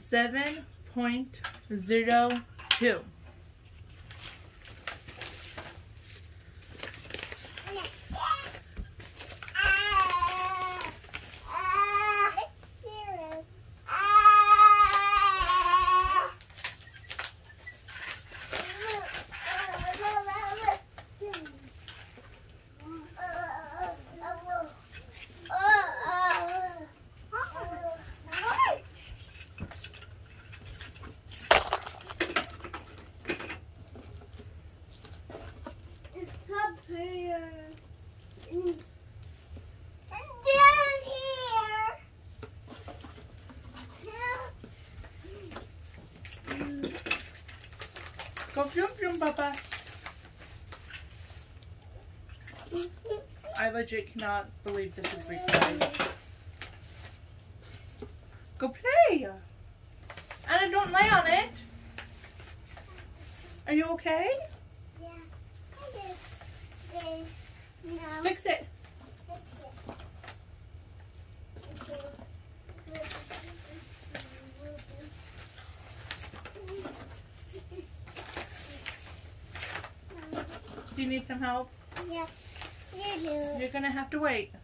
7.02. Go vroom vroom, Papa. I legit cannot believe this is recorded. Go play! Anna, don't lay on it. Are you okay? Yeah. No. Fix it. Do you need some help? Yes, you do. You're gonna have to wait.